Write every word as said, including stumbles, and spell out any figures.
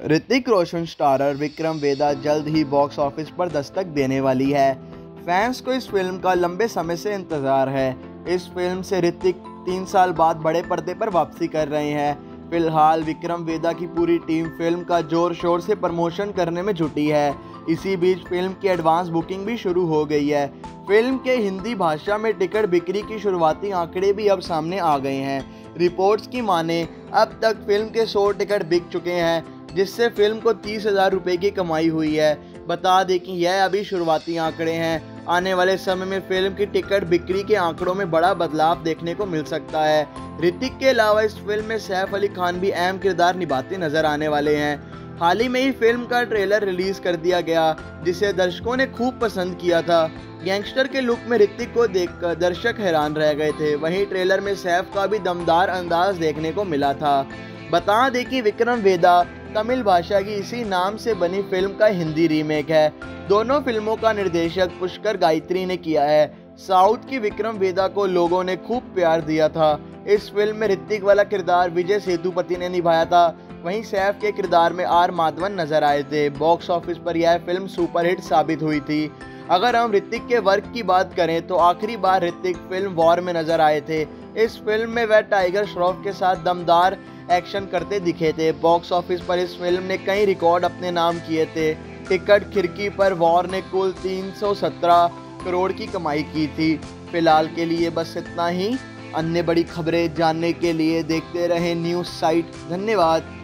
Hrithik Roshan starrer Vikram Vedha जल्द ही box office पर दस्तक देने वाली है। फैंस को इस फिल्म का लंबे समय से इंतज़ार है। इस फिल्म से ऋतिक तीन साल बाद बड़े पर्दे पर वापसी कर रहे हैं। फिलहाल विक्रम वेदा की पूरी टीम फिल्म का जोर शोर से प्रमोशन करने में जुटी है। इसी बीच फिल्म की एडवांस बुकिंग भी शुरू हो गई है। फिल्म के हिंदी भाषा में टिकट बिक्री की शुरुआती आंकड़े भी अब सामने आ गए हैं। रिपोर्ट्स की माने अब तक फिल्म के सौ टिकट बिक चुके हैं, जिससे फिल्म को तीस हजार रुपये की कमाई हुई है। बता दें कि यह अभी शुरुआती आंकड़े हैं। आने वाले समय में फिल्म की टिकट बिक्री के आंकड़ों में बड़ा बदलाव देखने को मिल सकता है। ऋतिक के अलावा इस फिल्म में सैफ अली खान भी अहम किरदार निभाते नजर आने वाले हैं। हाल ही में ही फिल्म का ट्रेलर रिलीज कर दिया गया, जिसे दर्शकों ने खूब पसंद किया था। गैंगस्टर के लुक में ऋतिक को देखकर दर्शक हैरान रह गए थे। वहीं ट्रेलर में सैफ का भी दमदार अंदाज देखने को मिला था। बता दें कि विक्रम वेदा तमिल भाषा की इसी नाम से बनी फिल्म का हिंदी रीमेक है। दोनों फिल्मों का निर्देशक पुष्कर गायत्री ने किया है। साउथ की विक्रम वेदा को लोगों ने खूब प्यार दिया था। इस फिल्म में ऋतिक वाला किरदार विजय सेतुपति ने निभाया था। वहीं सैफ के किरदार में आर माधवन नजर आए थे। बॉक्स ऑफिस पर यह फिल्म सुपरहिट साबित हुई थी। अगर हम ऋतिक के वर्क की बात करें तो आखिरी बार ऋतिक फिल्म वॉर में नजर आए थे। इस फिल्म में वह टाइगर श्रॉफ के साथ दमदार एक्शन करते दिखे थे। बॉक्स ऑफिस पर इस फिल्म ने कई रिकॉर्ड अपने नाम किए थे। टिकट खिड़की पर वॉर ने कुल तीन सौ सत्रह करोड़ की कमाई की थी। फिलहाल के लिए बस इतना ही। अन्य बड़ी खबरें जानने के लिए देखते रहें न्यूज़ साइट। धन्यवाद।